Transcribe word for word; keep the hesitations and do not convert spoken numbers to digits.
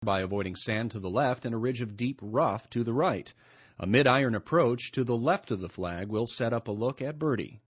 by avoiding sand to the left and a ridge of deep rough to the right. A mid-iron approach to the left of the flag will set up a look at birdie.